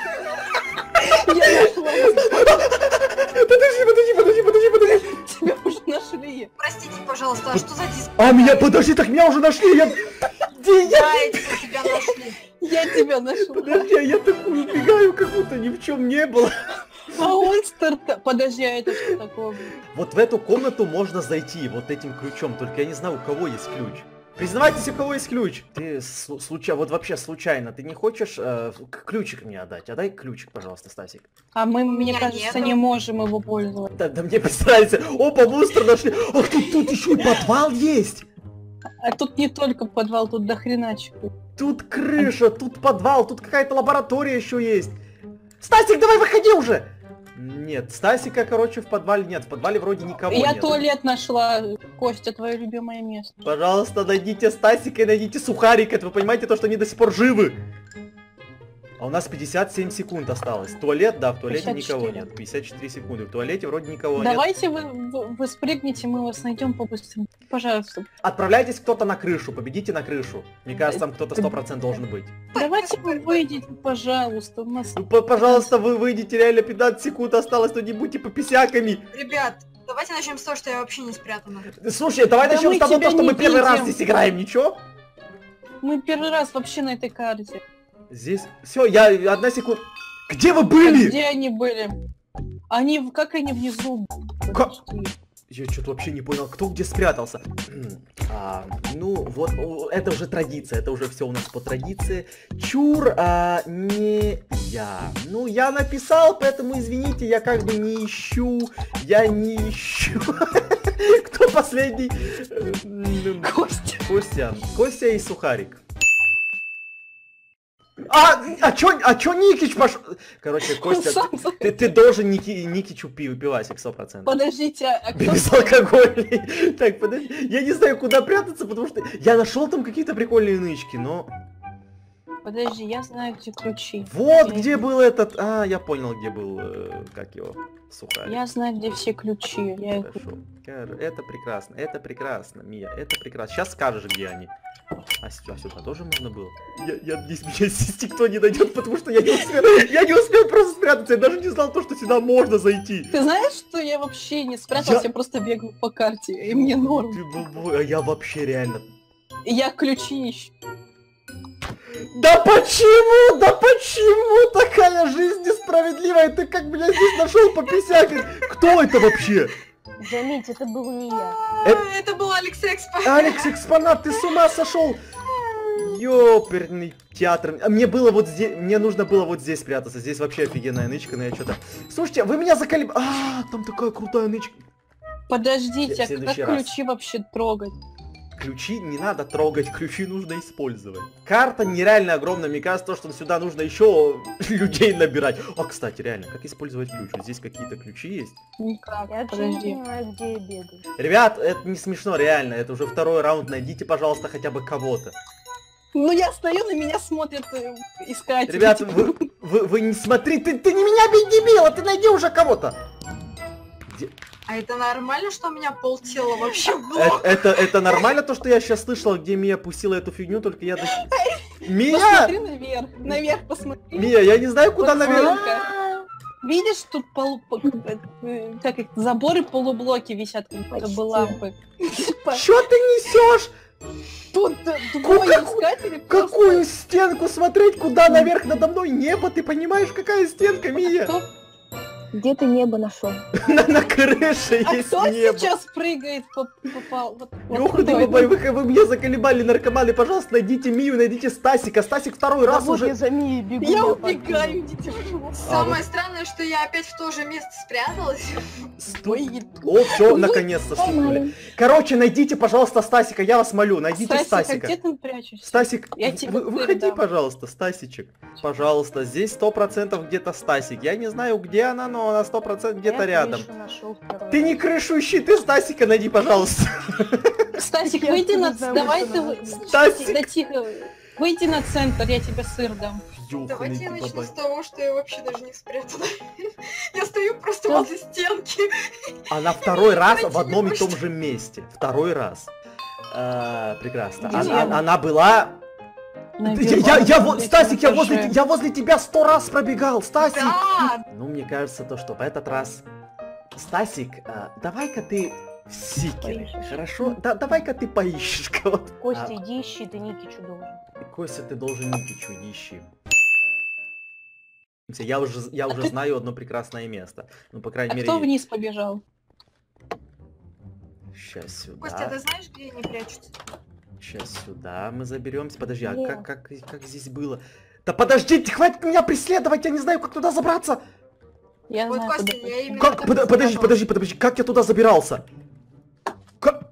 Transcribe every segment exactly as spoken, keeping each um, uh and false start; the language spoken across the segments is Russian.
Я нашла. Подожди, подожди, подожди, подожди, подожди. Тебя уже нашли. Простите, пожалуйста, а что за диск? А меня, подожди, так меня уже нашли, я... Где я? Да, это тебя нашли. Я тебя нашла. Подожди, а я так убегаю, как будто ни в чем не было. А он старта... Подожди, а это что такое? Вот в эту комнату можно зайти вот этим ключом, только я не знаю, у кого есть ключ. Признавайтесь, у кого есть ключ. Ты случайно, вот вообще случайно, ты не хочешь э, ключик мне отдать? Отдай ключик, пожалуйста, Стасик. А мы, мне меня кажется, нету. не можем его пользоваться. Да, да мне постарайся. Опа, монстр нашли. Ах, тут, тут еще и подвал есть. А тут не только подвал, тут дохреначек. Тут крыша, тут подвал, тут какая-то лаборатория еще есть. Стасик, давай выходи уже. Нет, Стасика, короче, в подвале нет. В подвале вроде никого Я нет. туалет нашла. Костя, твое любимое место. Пожалуйста, найдите Стасика и найдите Сухарика. Это вы понимаете то, что они до сих пор живы? А у нас пятьдесят семь секунд осталось. Туалет, да, в туалете пятьдесят четыре. никого нет. пятьдесят четыре секунды. В туалете вроде никого Давайте вы, вы, вы спрыгните, мы вас найдем по-быстрому. Пожалуйста. нет. Отправляйтесь кто-то на крышу, победите на крышу. Мне кажется, там кто-то сто процентов должен быть. Давайте вы выйдите, пожалуйста. У нас... Ну, п- пожалуйста, вы выйдете, реально пятнадцать секунд осталось, но не будьте пописяками. Ребят, давайте начнем с того, что я вообще не спрятана. Слушай, давай Да начнем мы с того, тебя что мы не первый раз видим. здесь играем, ничего? Мы первый раз вообще на этой карте. Здесь... Все, я... Одна секунда. Где вы А были? где они были? Они... в- Как они внизу? Как? Подожди. Я что-то вообще не понял, кто где спрятался. А, ну, вот, о, это уже традиция, это уже все у нас по традиции. Чур, а, не я. Ну, я написал, поэтому извините, я как бы не ищу, я не ищу. Кто последний? Костя. Костя. Костя и Сухарик. А, а чё, а чё Никич пошел? Короче, Костя, Сам- ты, ты должен Ники, Никичу пи- пивасик сто процентов. Подождите, а кто... Безалкогольный. Так, подожди. Я не знаю, куда прятаться, потому что я нашел там какие-то прикольные нычки, но... Подожди, я знаю, где ключи. Вот Я- где был этот... А, я понял, где был... э, как его? Сухарик. Я знаю, где все ключи. Я их... Хорошо. Кар- Это прекрасно, это прекрасно, Мия, это прекрасно. Сейчас скажешь, где они. А сюда, сюда тоже можно было? Я, я надеюсь, меня здесь никто не найдет, потому что я не успел, я не успел просто спрятаться, я даже не знал то, что сюда можно зайти. Ты знаешь, что я вообще не спрятался, Я- я просто бегаю по карте, и мне норм. Ты бабой, а я вообще реально... И я ключи ищу. Да почему? Да почему такая жизнь несправедливая? Ты как меня здесь нашел по писякам? Кто это вообще? Заметь, это был не я. Э- А, Это был Алекс Экспо. Алекс Экспонат, ты с ума сошел? Ёперный театр. А мне было вот здесь, мне нужно было вот здесь спрятаться. Здесь вообще офигенная нычка, но я что-то... Слушайте, вы меня заколеб... А, там такая крутая нычка. Подождите, В а следующий как раз. ключи вообще трогать? Ключи не надо трогать, ключи нужно использовать. Карта нереально огромная, мне кажется, что сюда нужно еще людей набирать. А, кстати, реально, как использовать ключ? Вот здесь какие-то ключи есть. Никак, Я вообще не подожди. понимаю, где я бегаю. Ребят, это не смешно, реально, это уже второй раунд, найдите, пожалуйста, хотя бы кого-то. Ну я стою, на меня смотрят э, искатели. Ребят, типа. вы, вы, вы не смотри, ты, ты не меня бей, дебила, ты найди уже кого-то. Где- А это нормально, что у меня полтела вообще было? Это, это, это нормально то, что я сейчас слышал, где Мия пустила эту фигню, только я... до- Мия! Посмотри наверх, наверх посмотри. Мия, я не знаю, куда Вот наверх. ссылка. Видишь, тут полу... по- э, как их, заборы полублоки висят, как будто Почти. бы лампы. Типа, Чё ты несешь? Тут э, двое Как- искателей просто- Какую стенку смотреть, куда наверх надо мной? Небо, ты понимаешь, какая стенка, Мия? Кто, Где ты небо нашел? На, на крыше а есть кто небо. сейчас прыгает по, попал? Вот, вот Ёху ты, кто бабай, это? вы, вы меня заколебали, наркоманы, пожалуйста, найдите Мию, найдите Стасика. Стасик второй Да раз вот уже... я за Мией бегу. Я на убегаю, подъем. идите пожалуйста. А, Самое странное, что я опять в то же место спряталась. Сто- Ой, О, все, Ну, наконец-то стукнули. Нормально. Короче, найдите, пожалуйста, Стасика, я вас молю, найдите Стасик, а Стасика. где ты прячешься? Стасик, Я в- тебе вы- выходи, передам. пожалуйста, Стасичек. Пожалуйста, здесь сто процентов где-то Стасик. Я не знаю, где она, но она сто процентов где-то Я рядом. крышу нашел второй Ты не раз. крышу ищи, ты Стасика найди, пожалуйста. Стасик, Я выйди не на... знаю, Давай что ты... надо вы- делать. Стасик. Да тихо. Выйди на центр, я тебе сыр дам. Ёханый Давайте я ты, начну бабай. с того, что я вообще даже не спрятана. Я стою просто Да. возле стенки. Она второй раз в найти не одном и том может. же месте. Второй раз. А, прекрасно. Где Она, она? она была... Я, Наверху, я, я на во- третьем Стасик, я этаже. возле, я возле тебя сто раз пробегал, Стасик! Да, Ну, мне кажется, то, что в этот раз... Стасик, а, давай-ка ты в сикеры, Поищешь. хорошо? Да, давай-ка ты поищешь кого-то. Костя, А, иди ищи, ты Никичу должен. Костя, ты должен Никичу ищи. Я уже, я уже ты- знаю одно прекрасное место. Ну, по крайней А мере... кто вниз побежал? Сейчас сюда. Костя, ты знаешь, где они прячутся? Сейчас сюда мы заберемся. Подожди, а Где? как, как, как здесь было? Да подождите, хватит меня преследовать, я не знаю, как туда забраться. Я Вот, знаю, Костя, куда я пойти. именно Как? так Под- и подожди, спряталась. подожди, подожди, как я туда забирался? Как?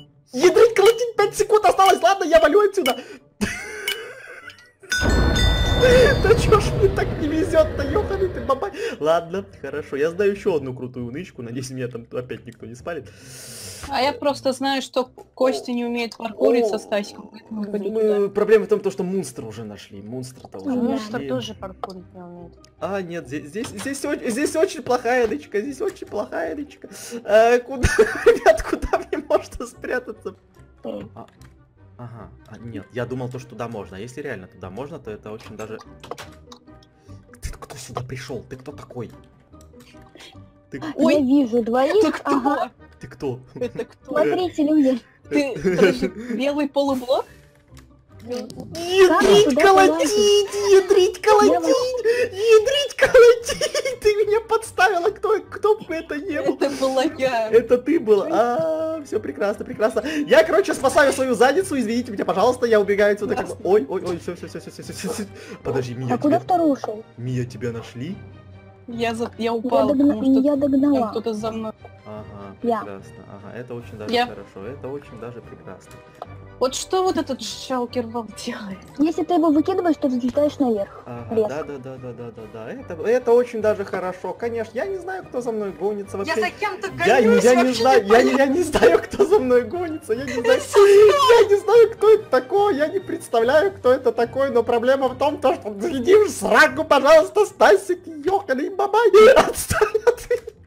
Ядрить, колотить, пять секунд осталось, ладно, я валю отсюда. Да чё ж мне так не везет-то, ёханый ты бабай. Ладно, хорошо, я знаю еще одну крутую нычку, надеюсь, меня там опять никто не спалит. А я просто знаю, что Костя не умеет паркурить со Стасиком, поэтому пойду туда. Мы, проблема в том, то, что монстра уже нашли. Монстра-то уже Монстр нашли. тоже паркурить не умеет. А, нет, здесь, здесь, здесь, о- здесь очень плохая нычка, здесь очень плохая нычка. А, куда, ребят, куда мне можно спрятаться? А, ага, а, нет, я думал, то, что туда можно. А если реально туда можно, то это очень даже... Ты кто сюда пришел? Ты кто такой? Ты, Ой, Я вижу двоих. это кто? Ага. ты кто? Это кто? Смотрите, люди. Ты, подожди, белый полублок? Ядрить, туда колотить, ядрить, колотить, Давай. ядрить, колотить. Ты меня подставила, кто, кто бы это не был. Это была я. Это ты был. А, все прекрасно, прекрасно. Я, короче, спасаю свою задницу, извините меня, пожалуйста, я убегаю отсюда. Как бы... Ой, ой, ой, все, все, все, все, все, все. Подожди, Мия, А куда тебя... второй ушел? Мия, тебя нашли? Я, за... я Я, упала, догна- потому что я там догнала. кто-то за мной. Ага, Я. прекрасно. Ага, это очень даже Я. хорошо, это очень даже прекрасно. Вот что вот этот шалкервал делает? Если ты его выкидываешь, то взлетаешь наверх. Ага, Лес. да, да, да, да, да, да, да. Это, это очень даже хорошо. Конечно, я не знаю, кто за мной гонится Я вообще. за кем-то Я, гонюсь, я не вообще знаю, я, не- я не знаю, кто за мной гонится, я не знаю, я не знаю, кто это такой, я не представляю, кто это такой, но проблема в том, то, что иди в сраку, пожалуйста, Стасик, ёханый бабай, отстань от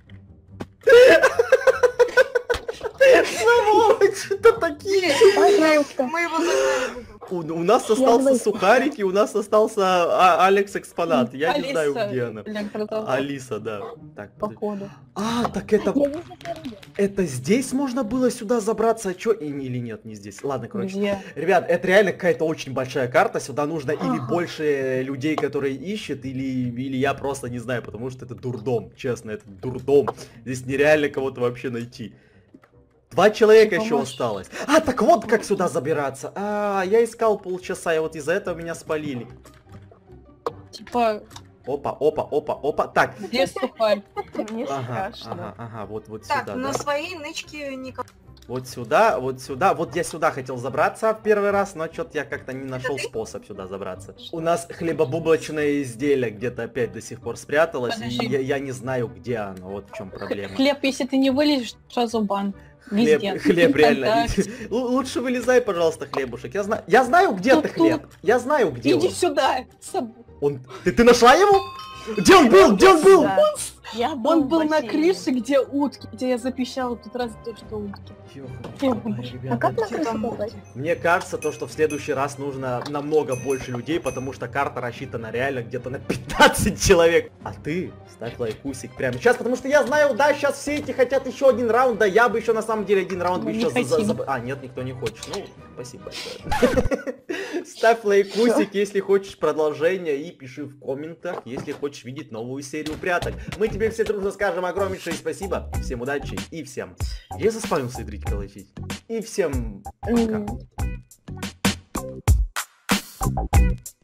сволочи-то такие. Пожалуйста. Мы его загнали. У, у нас остался двоих. сухарики, у нас остался а, Алекс Экспонат, я не знаю, Алиса, где она. электрозавод, Алиса, да. Так, подожди. походу. А, так это... Я вижу первый. Это здесь можно было сюда забраться, а чё? И, или нет, не здесь. Ладно, короче. Где? Ребят, это реально какая-то очень большая карта. Сюда нужно или Ага. больше людей, которые ищут, или, или я просто не знаю, потому что это дурдом. Честно, это дурдом. Здесь нереально кого-то вообще найти. Два человека Ты еще поможешь? осталось. А, так вот как сюда забираться. А, я искал полчаса, и вот из-за этого меня спалили. Типа, Опа, опа, опа, опа. Так. где сухарь? Мне Ага, страшно. ага, ага, вот, вот Так, сюда, на да? своей нычке никак. Вот сюда, вот сюда. Вот я сюда хотел забраться в первый раз, но что-то я как-то не нашел способ сюда забраться. У нас хлебобублочное изделие где-то опять до сих пор спряталось, Подожди. и я, я не знаю, где оно. Вот в чем проблема. Хлеб, если ты не вылезешь, сразу бан. Хлеб, Везде. хлеб реально. Вконтакте. Л- Лучше вылезай, пожалуйста, хлебушек. Я знаю, я знаю, где Тут, ты хлеб. Я знаю, где Иди он. сюда. Соб- Он. Ты, ты нашла его? Где он был? Где он был? Да. Я был Он в был на бассейне. крыше, где утки, где я запищала тут раз то, что утки. Ёханый, А ребята, как на Где крышу там попасть? Мне кажется, то, что в следующий раз нужно намного больше людей, потому что карта рассчитана реально где-то на пятнадцать человек. А ты ставь лайкусик прямо сейчас, потому что я знаю, да, сейчас все эти хотят еще один раунд, да, я бы еще на самом деле один раунд бы Мы еще не за, за- хотим. за- А, нет, никто не хочет. Ну, спасибо большое. Ставь лайкусик, если хочешь продолжение, и пиши в комментах, если хочешь видеть новую серию пряток. Мы тебе все дружно скажем огромнейшее спасибо, всем удачи и всем. Я заспавнился и дрить колотить. И всем пока. М.